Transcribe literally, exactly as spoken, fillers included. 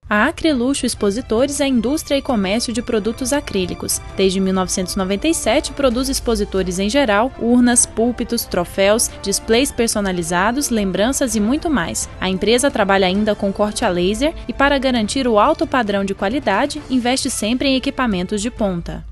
A Acryluxo Expositores é indústria e comércio de produtos acrílicos. Desde mil novecentos e noventa e sete, produz expositores em geral, urnas, púlpitos, troféus, displays personalizados, lembranças e muito mais. A empresa trabalha ainda com corte a laser e, para garantir o alto padrão de qualidade, investe sempre em equipamentos de ponta.